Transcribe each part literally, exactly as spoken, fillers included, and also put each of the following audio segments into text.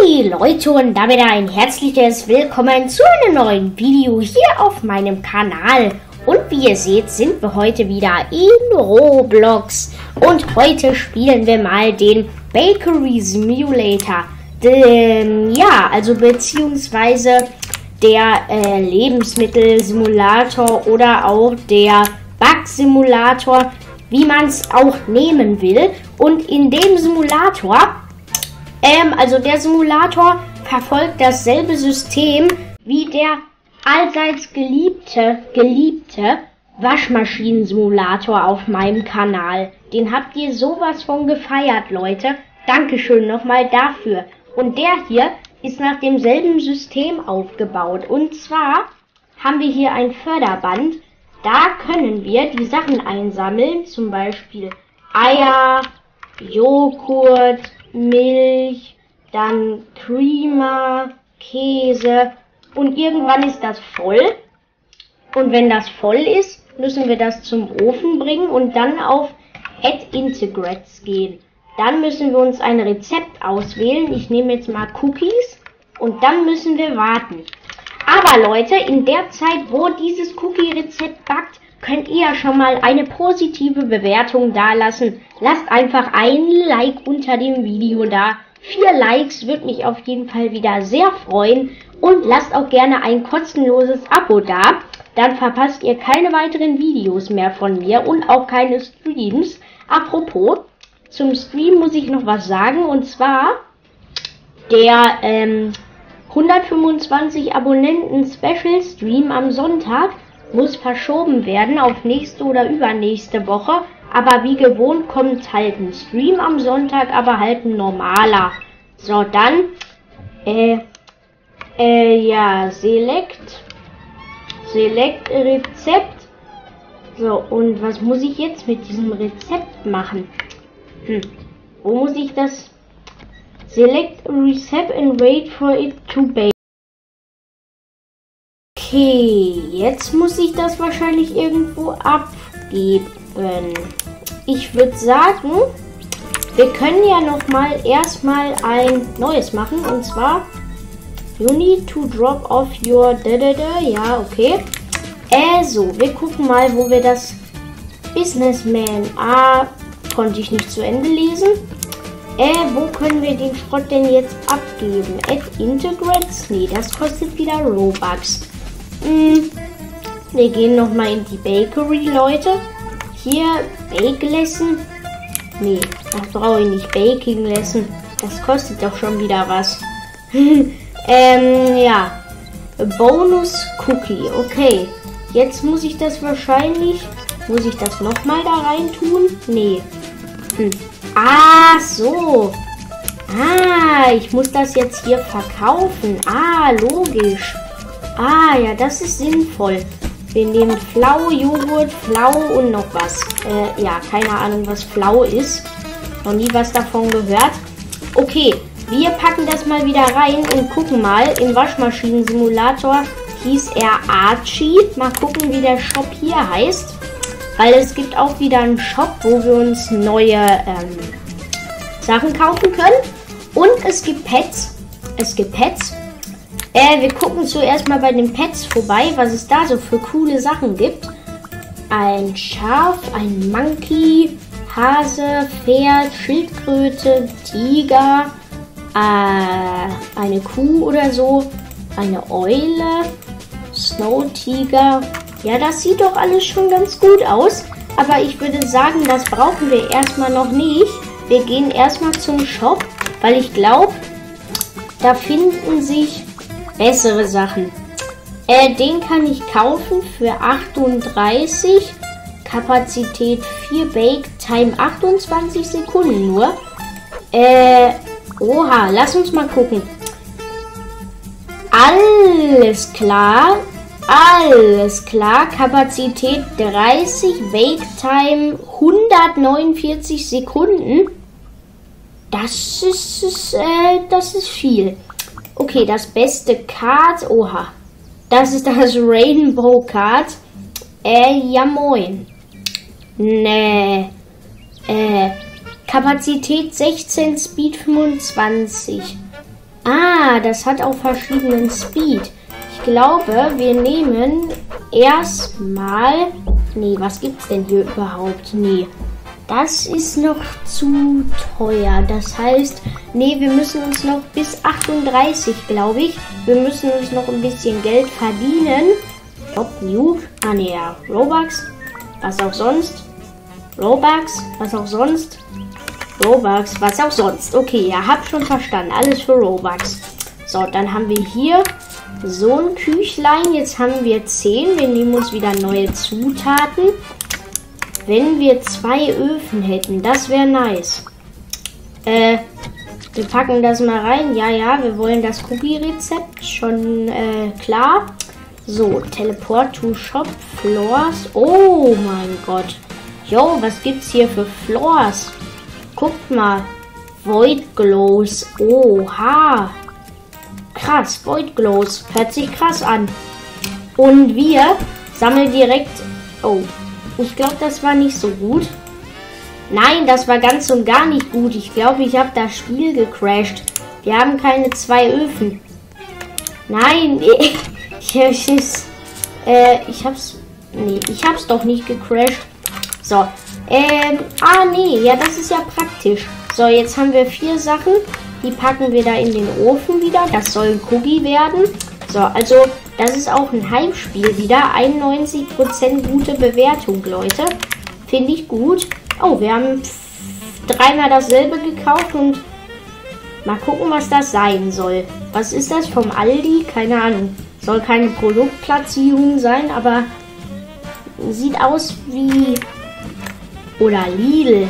Hey Leute und damit ein herzliches Willkommen zu einem neuen Video hier auf meinem Kanal. Und wie ihr seht, sind wir heute wieder in Roblox. Und heute spielen wir mal den Bakery Simulator. Den, ja, also beziehungsweise der äh, Lebensmittelsimulator oder auch der Bug-Simulator, wie man es auch nehmen will. Und in dem Simulator, ähm, also der Simulator verfolgt dasselbe System wie der allseits geliebte, geliebte Waschmaschinen-Simulator auf meinem Kanal. Den habt ihr sowas von gefeiert, Leute. Dankeschön nochmal dafür. Und der hier ist nach demselben System aufgebaut. Und zwar haben wir hier ein Förderband. Da können wir die Sachen einsammeln, zum Beispiel Eier, Joghurt, Milch, dann Creamer, Käse und irgendwann ist das voll. Und wenn das voll ist, müssen wir das zum Ofen bringen und dann auf Add Integrates gehen. Dann müssen wir uns ein Rezept auswählen. Ich nehme jetzt mal Cookies und dann müssen wir warten. Aber Leute, in der Zeit, wo dieses Cookie-Rezept backt, könnt ihr ja schon mal eine positive Bewertung dalassen. Lasst einfach ein Like unter dem Video da. Vier Likes würde mich auf jeden Fall wieder sehr freuen. Und lasst auch gerne ein kostenloses Abo da. Dann verpasst ihr keine weiteren Videos mehr von mir und auch keine Streams. Apropos, zum Stream muss ich noch was sagen. Und zwar der ähm, hundertfünfundzwanzig Abonnenten Special Stream am Sonntag muss verschoben werden auf nächste oder übernächste Woche. Aber wie gewohnt kommt halt ein Stream am Sonntag, aber halt ein normaler. So, dann, äh, äh, ja, Select, Select Rezept. So, und was muss ich jetzt mit diesem Rezept machen? Hm, wo muss ich das? Select a recipe and wait for it to bake. Okay, jetzt muss ich das wahrscheinlich irgendwo abgeben. Ich würde sagen, wir können ja noch mal erstmal ein neues machen. Und zwar, you need to drop off your da da da. Ja, okay. Also, wir gucken mal, wo wir das Businessman. Ah, konnte ich nicht zu Ende lesen. Äh, wo können wir den Schrott denn jetzt abgeben? Add Integrates? Nee, das kostet wieder Robux. Hm, wir gehen nochmal in die Bakery, Leute. Hier, Bake Lesson. Nee, das brauche ich nicht. Baking Lesson. Das kostet doch schon wieder was. ähm, ja. Bonus Cookie. Okay. Jetzt muss ich das wahrscheinlich... Muss ich das nochmal da rein tun? Nee. Hm. Ah, so. Ah, ich muss das jetzt hier verkaufen. Ah, logisch. Ah, ja, das ist sinnvoll. Wir nehmen Flau, Joghurt, Flau und noch was. Äh, ja, keine Ahnung, was Flau ist. Noch nie was davon gehört. Okay, wir packen das mal wieder rein und gucken mal. Im Waschmaschinen-Simulator hieß er Archie. Mal gucken, wie der Shop hier heißt. Weil es gibt auch wieder einen Shop, wo wir uns neue ähm, Sachen kaufen können. Und es gibt Pets. Es gibt Pets. Äh, wir gucken zuerst mal bei den Pets vorbei, was es da so für coole Sachen gibt. Ein Schaf, ein Monkey, Hase, Pferd, Schildkröte, Tiger, äh, eine Kuh oder so, eine Eule, Snow Tiger. Ja, das sieht doch alles schon ganz gut aus. Aber ich würde sagen, das brauchen wir erstmal noch nicht. Wir gehen erstmal zum Shop, weil ich glaube, da finden sich bessere Sachen. Äh, den kann ich kaufen für achtunddreißig. Kapazität vier, Bake Time achtundzwanzig Sekunden nur. Äh, oha, lass uns mal gucken. Alles klar. Alles klar. Kapazität dreißig, Bake Time hundertneunundvierzig Sekunden. Das ist, ist äh, das ist viel. Okay, das beste Card. Oha. Das ist das Rainbow Card. Äh, ja moin. Nee. Äh, Kapazität sechzehn, Speed fünfundzwanzig. Ah, das hat auch verschiedenen Speed. Ich glaube, wir nehmen erstmal... Nee, was gibt's denn hier überhaupt? Nee, das ist noch zu teuer. Das heißt, nee, wir müssen uns noch bis achtunddreißig, glaube ich. Wir müssen uns noch ein bisschen Geld verdienen. Top New. Ah, nee, ja. Robux. Was auch sonst. Robux. Was auch sonst. Robux. Was auch sonst. Okay, ja, hab schon verstanden. Alles für Robux. So, dann haben wir hier so ein Küchlein. Jetzt haben wir zehn. Wir nehmen uns wieder neue Zutaten. Wenn wir zwei Öfen hätten, das wäre nice. Äh, wir packen das mal rein. Ja, ja, wir wollen das Cookie-Rezept. Schon äh, klar. So, Teleport to Shop. Floors. Oh mein Gott. Jo, was gibt's hier für Floors? Guckt mal. Void Glows. Oha. Krass, Void Glows. Hört sich krass an. Und wir sammeln direkt... Oh, ich glaube, das war nicht so gut. Nein, das war ganz und gar nicht gut. Ich glaube, ich habe das Spiel gecrashed. Wir haben keine zwei Öfen. Nein, ich, ich, ich, äh, ich hab's... Nee, ich hab's doch nicht gecrashed. So, ähm, ah nee, ja, das ist ja praktisch. So, jetzt haben wir vier Sachen. Die packen wir da in den Ofen wieder. Das soll ein Cookie werden. So, also das ist auch ein Heimspiel wieder. einundneunzig Prozent gute Bewertung, Leute. Finde ich gut. Oh, wir haben dreimal dasselbe gekauft und mal gucken, was das sein soll. Was ist das vom Aldi? Keine Ahnung. Soll keine Produktplatzierung sein, aber sieht aus wie... Oder Lidl.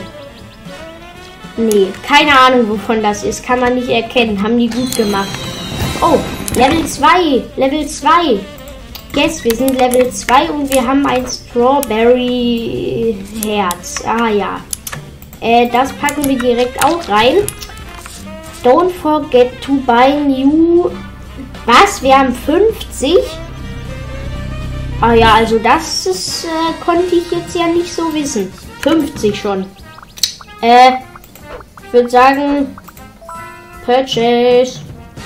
Nee, keine Ahnung, wovon das ist. Kann man nicht erkennen. Haben die gut gemacht. Oh, Level zwei. Level zwei. Yes, wir sind Level zwei und wir haben ein Strawberry Herz. Ah ja. Äh, das packen wir direkt auch rein. Don't forget to buy new... Was? Wir haben fünfzig? Ah ja, also das ist, äh, konnte ich jetzt ja nicht so wissen. fünfzig schon. Äh... Ich würde sagen, Purchase.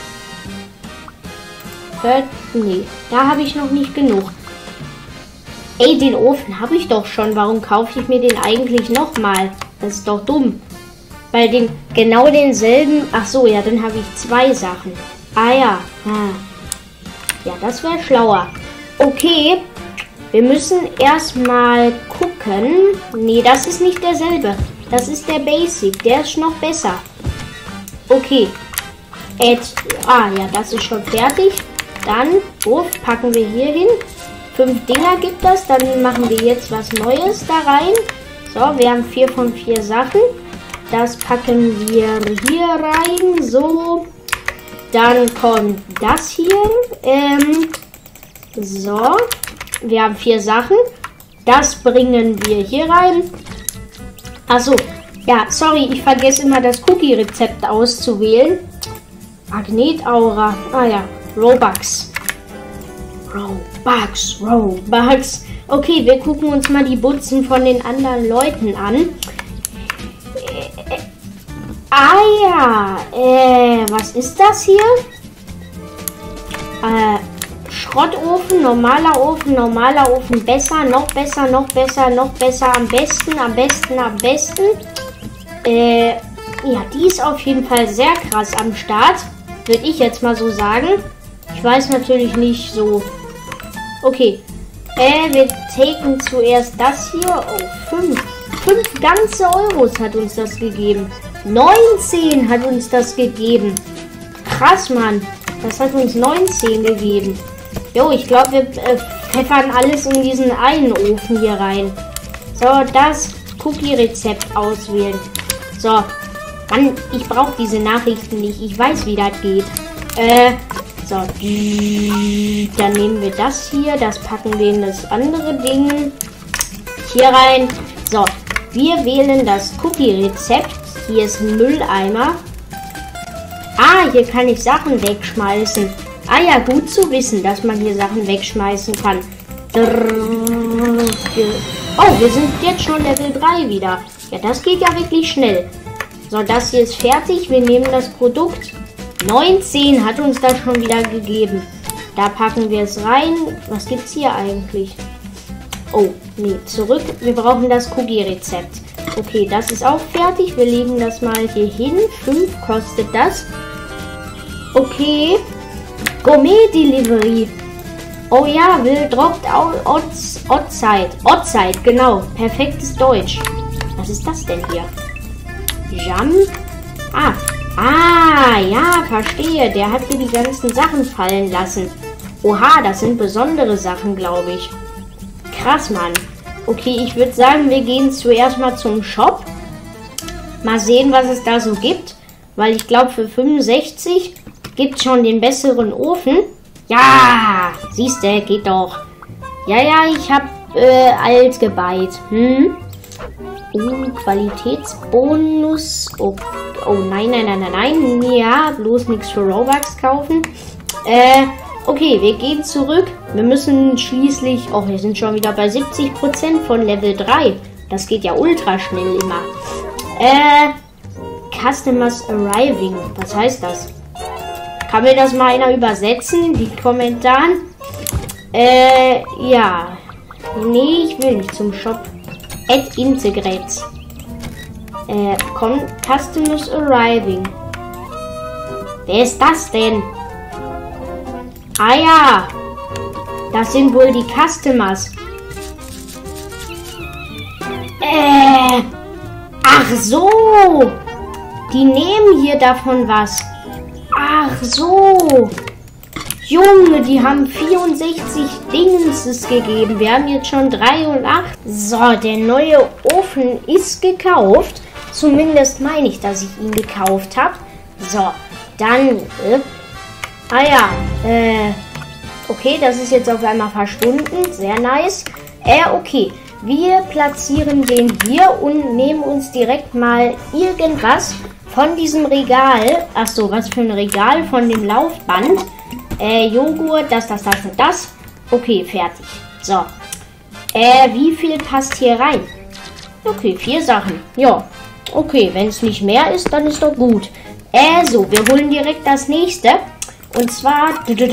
Pur nee, da habe ich noch nicht genug. Ey, den Ofen habe ich doch schon. Warum kaufe ich mir den eigentlich nochmal? Das ist doch dumm. Bei dem genau denselben... Ach so, ja, dann habe ich zwei Sachen. Ah ja. Hm. Ja, das wäre schlauer. Okay, wir müssen erstmal gucken. Nee, das ist nicht derselbe. Das ist der Basic. Der ist noch besser. Okay. Add. Ah, ja, das ist schon fertig. Dann, Wurf, packen wir hier hin. Fünf Dinger gibt das. Dann machen wir jetzt was Neues da rein. So, wir haben vier von vier Sachen. Das packen wir hier rein. So. Dann kommt das hier. Ähm, so. Wir haben vier Sachen. Das bringen wir hier rein. Achso, ja, sorry, ich vergesse immer das Cookie-Rezept auszuwählen. Magnetaura, ah ja, Robux. Robux, Robux. Okay, wir gucken uns mal die Butzen von den anderen Leuten an. Äh, äh, ah ja, äh, was ist das hier? Äh, Schrottofen, normaler Ofen, normaler Ofen, besser, noch besser, noch besser, noch besser, am besten, am besten, am besten. Äh, ja, die ist auf jeden Fall sehr krass am Start, würde ich jetzt mal so sagen. Ich weiß natürlich nicht so. Okay, äh, wir taken zuerst das hier. Oh, fünf. Fünf ganze Euros hat uns das gegeben. neunzehn hat uns das gegeben. Krass, Mann. Das hat uns neunzehn gegeben. Jo, ich glaube, wir äh, pfeffern alles in diesen einen Ofen hier rein. So, das Cookie-Rezept auswählen. So, Mann, ich brauche diese Nachrichten nicht. Ich weiß, wie das geht. Äh, so, dann nehmen wir das hier. Das packen wir in das andere Ding hier rein. So, wir wählen das Cookie-Rezept. Hier ist ein Mülleimer. Ah, hier kann ich Sachen wegschmeißen. Ah ja, gut zu wissen, dass man hier Sachen wegschmeißen kann. Oh, wir sind jetzt schon Level drei wieder. Ja, das geht ja wirklich schnell. So, das hier ist fertig. Wir nehmen das Produkt. neunzehn hat uns das schon wieder gegeben. Da packen wir es rein. Was gibt's hier eigentlich? Oh, nee, zurück. Wir brauchen das Cookie-Rezept. Okay, das ist auch fertig. Wir legen das mal hier hin. fünf kostet das. Okay. Gourmet-Delivery. Oh ja, will droppt Outside. Outside, genau. Perfektes Deutsch. Was ist das denn hier? Jam? Ah. Ah, ja, verstehe. Der hat hier die ganzen Sachen fallen lassen. Oha, das sind besondere Sachen, glaube ich. Krass, Mann. Okay, ich würde sagen, wir gehen zuerst mal zum Shop. Mal sehen, was es da so gibt. Weil ich glaube, für fünfundsechzig gibt es schon den besseren Ofen. Ja, siehst du, geht doch. Ja, ja, ich habe äh, alt gebeit. Hm? Uh, Qualitätsbonus. Oh, oh, nein, nein, nein, nein, nein. Ja, bloß nichts für Robux kaufen. Äh, okay, wir gehen zurück. Wir müssen schließlich... Oh, wir sind schon wieder bei siebzig Prozent von Level drei. Das geht ja ultra schnell immer. Äh, Customers Arriving. Was heißt das? Kann mir das mal einer übersetzen in die Kommentaren? Äh, ja. Nee, ich will nicht zum Shop. Add Integrates. Äh, Customers Arriving. Wer ist das denn? Ah ja. Das sind wohl die Customers. Äh. Ach so. Die nehmen hier davon was. Ach so. Junge, die haben vierundsechzig Dingenses gegeben. Wir haben jetzt schon dreiundachtzig. So, der neue Ofen ist gekauft. Zumindest meine ich, dass ich ihn gekauft habe. So, dann... Äh, ah ja, äh... Okay, das ist jetzt auf einmal verschwunden. Sehr nice. Äh, okay. Wir platzieren den hier und nehmen uns direkt mal irgendwas von diesem Regal. Achso, was für ein Regal von dem Laufband. Äh, Joghurt, das, das, das und das. Okay, fertig. So. Äh, wie viel passt hier rein? Okay, vier Sachen. Ja. Okay, wenn es nicht mehr ist, dann ist doch gut. Äh, so, wir holen direkt das nächste. Und zwar...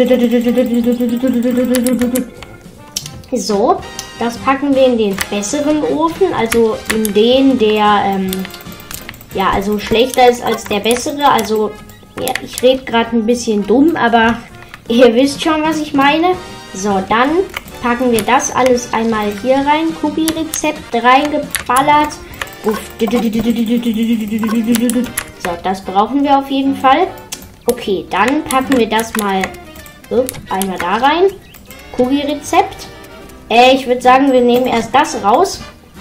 So, das packen wir in den besseren Ofen. Also in den, der, ähm, ja, also schlechter ist als der bessere. Also, ja, ich rede gerade ein bisschen dumm, aber ihr wisst schon, was ich meine. So, dann packen wir das alles einmal hier rein. Cookie-Rezept reingeballert. Uff. So, das brauchen wir auf jeden Fall. Okay, dann packen wir das mal upp, einmal da rein. Cookie-Rezept. Äh, ich würde sagen, wir nehmen erst das raus.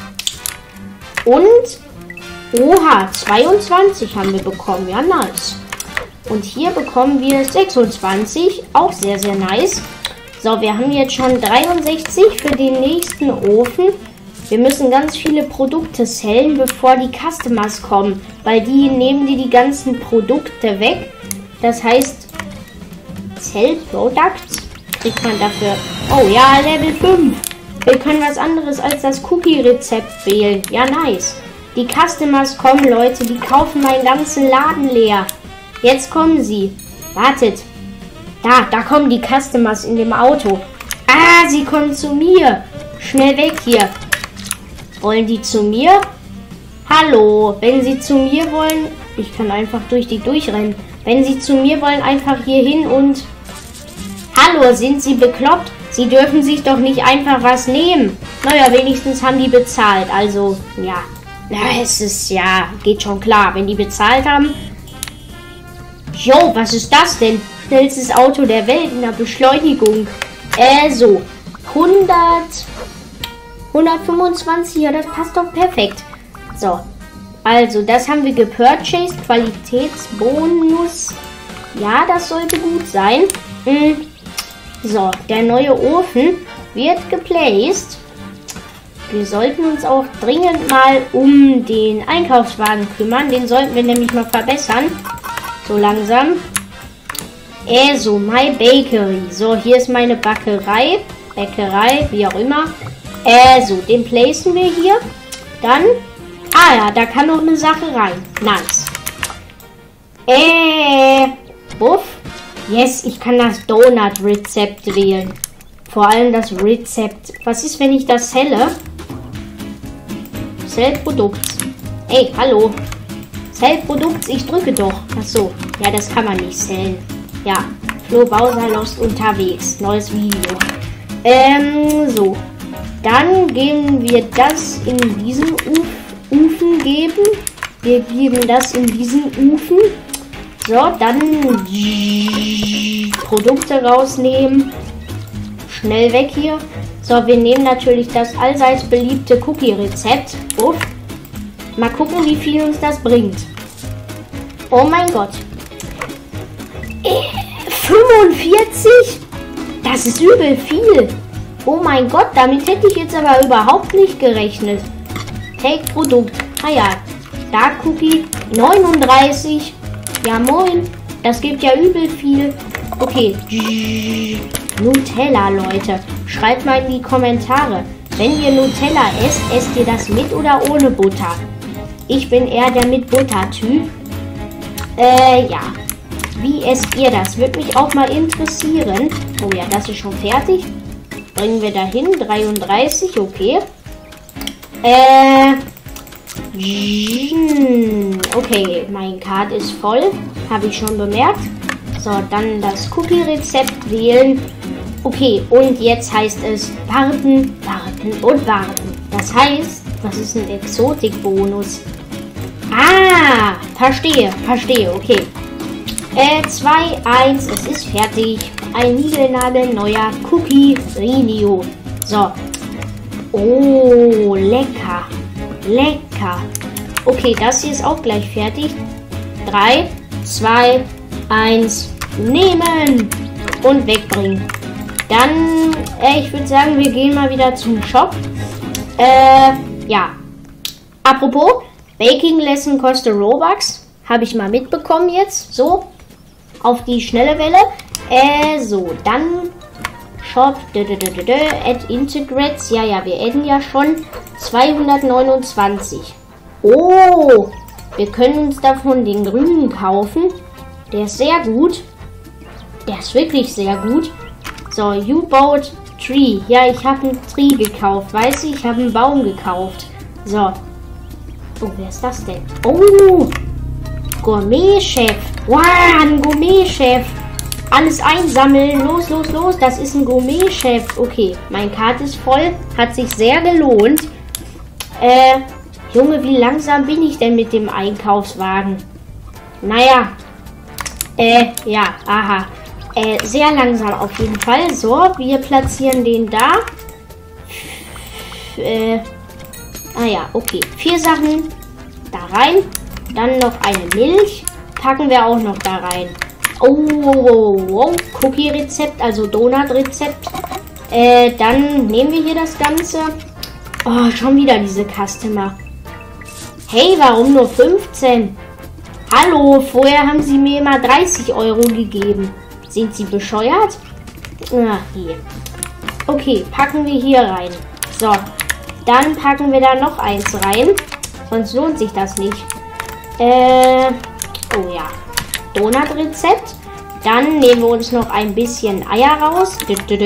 Und, oha, zweiundzwanzig haben wir bekommen. Ja, nice. Und hier bekommen wir sechsundzwanzig. Auch sehr, sehr nice. So, wir haben jetzt schon dreiundsechzig für den nächsten Ofen. Wir müssen ganz viele Produkte sellen, bevor die Customers kommen. Weil die nehmen die die ganzen Produkte weg. Das heißt, Sell Products kriegt man dafür. Oh ja, Level fünf. Wir können was anderes als das Cookie-Rezept wählen. Ja, nice. Die Customers kommen, Leute. Die kaufen meinen ganzen Laden leer. Jetzt kommen sie. Wartet. Da, da kommen die Customers in dem Auto. Ah, sie kommen zu mir. Schnell weg hier. Wollen die zu mir? Hallo. Wenn sie zu mir wollen... Ich kann einfach durch die durchrennen. Wenn sie zu mir wollen, einfach hier hin und... Hallo, sind sie bekloppt? Sie dürfen sich doch nicht einfach was nehmen. Naja, wenigstens haben die bezahlt. Also, ja. Na, es ist ja... Geht schon klar. Wenn die bezahlt haben... Jo, was ist das denn? Schnellstes Auto der Welt in der Beschleunigung. Äh, so. hundert... hundertfünfundzwanzig, ja, das passt doch perfekt. So. Also, das haben wir gepurchased. Qualitätsbonus. Ja, das sollte gut sein. Hm. So, der neue Ofen wird geplaced. Wir sollten uns auch dringend mal um den Einkaufswagen kümmern. Den sollten wir nämlich mal verbessern. So langsam. Äh, so, My Bakery. So, hier ist meine Bäckerei. Bäckerei, wie auch immer. Äh, so, den placen wir hier. Dann... Ah ja, da kann noch eine Sache rein. Nice. Äh, Buff. Yes, ich kann das Donut-Rezept wählen. Vor allem das Rezept. Was ist, wenn ich das selle? Sell-Produkt. Ey, hallo. Sell-Produkt, ich drücke doch. Achso, ja, das kann man nicht sellen. Ja, Flo Bowser Lost unterwegs. Neues Video. Ähm, so. Dann geben wir das in diesen Uf Ofen geben. Wir geben das in diesen Ofen. So, dann Produkte rausnehmen. Schnell weg hier. So, wir nehmen natürlich das allseits beliebte Cookie-Rezept. Uff. Mal gucken, wie viel uns das bringt. Oh mein Gott. fünfundvierzig? Das ist übel viel. Oh mein Gott, damit hätte ich jetzt aber überhaupt nicht gerechnet. Take Produkt. Ah ja, Dark Cookie. neununddreißig. Ja moin. Das gibt ja übel viel. Okay. Nutella, Leute. Schreibt mal in die Kommentare. Wenn ihr Nutella esst, esst ihr das mit oder ohne Butter? Ich bin eher der mit Butter-Typ. Äh, ja. Wie esst ihr das? Würde mich auch mal interessieren. Oh ja, das ist schon fertig. Bringen wir dahin. dreiunddreißig, okay. Äh. Okay, mein Card ist voll. Habe ich schon bemerkt. So, dann das Cookie-Rezept wählen. Okay, und jetzt heißt es warten, warten und warten. Das heißt, das ist ein Exotik-Bonus. Ah, verstehe, verstehe, okay. Äh, zwei, eins, es ist fertig. Ein niegelnagelneuer Cookie Rinio. So. Oh, lecker. Lecker. Okay, das hier ist auch gleich fertig. drei, zwei, eins, nehmen und wegbringen. Dann, äh, ich würde sagen, wir gehen mal wieder zum Shop. Äh, ja. Apropos, Baking Lesson kostet Robux. Habe ich mal mitbekommen jetzt. So, auf die schnelle Welle. Äh, so, dann Shop, Add Integrates. Ja, ja, wir adden ja schon. zweihundertneunundzwanzig. Oh, wir können uns davon den grünen kaufen. Der ist sehr gut. Der ist wirklich sehr gut. So, you bought tree. Ja, ich habe einen Tree gekauft. Weißt du, ich habe einen Baum gekauft. So. Oh, wer ist das denn? Oh, Gourmet-Chef. Wow, ein Gourmet-Chef. Alles einsammeln. Los, los, los. Das ist ein Gourmet-Chef. Okay, mein Card ist voll. Hat sich sehr gelohnt. Äh, Junge, wie langsam bin ich denn mit dem Einkaufswagen? Naja. Äh, ja, aha. Äh, sehr langsam auf jeden Fall. So, wir platzieren den da. Äh, ah ja, okay. Vier Sachen da rein. Dann noch eine Milch. Packen wir auch noch da rein. Oh, oh, oh, oh. Cookie-Rezept, also Donut-Rezept. Äh, dann nehmen wir hier das Ganze. Oh, schon wieder diese Customer. Hey, warum nur fünfzehn? Hallo, vorher haben sie mir immer dreißig Euro gegeben. Sind sie bescheuert? Ach, hier. Okay, packen wir hier rein. So, dann packen wir da noch eins rein. Sonst lohnt sich das nicht. Äh, oh ja. Donut-Rezept. Dann nehmen wir uns noch ein bisschen Eier raus.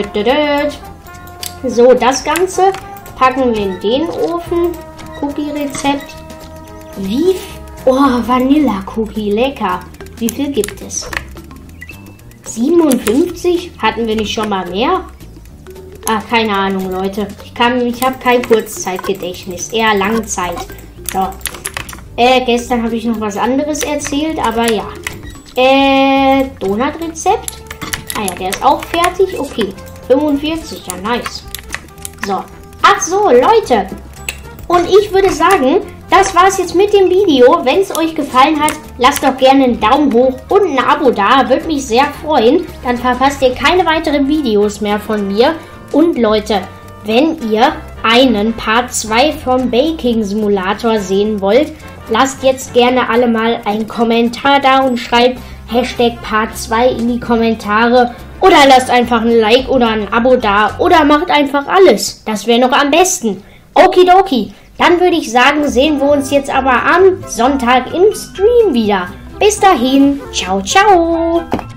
So, das Ganze packen wir in den Ofen. Cookie-Rezept. Wie? Oh, Vanilla-Cookie. Lecker. Wie viel gibt es? siebenundfünfzig? Hatten wir nicht schon mal mehr? Ach, keine Ahnung, Leute. Ich kann, ich habe kein Kurzzeitgedächtnis. Eher Langzeit. So. Äh, gestern habe ich noch was anderes erzählt, aber ja. Äh, Donut-Rezept. Ah ja, der ist auch fertig. Okay. fünfundvierzig, ja, nice. So. Ach so, Leute. Und ich würde sagen, das war's jetzt mit dem Video. Wenn es euch gefallen hat, lasst doch gerne einen Daumen hoch und ein Abo da. Würde mich sehr freuen. Dann verpasst ihr keine weiteren Videos mehr von mir. Und Leute, wenn ihr einen Part zwei vom Baking Simulator sehen wollt, lasst jetzt gerne alle mal einen Kommentar da und schreibt Hashtag Part zwei in die Kommentare. Oder lasst einfach ein Like oder ein Abo da. Oder macht einfach alles. Das wäre noch am besten. Okidoki. Dann würde ich sagen, sehen wir uns jetzt aber am Sonntag im Stream wieder. Bis dahin. Ciao, ciao.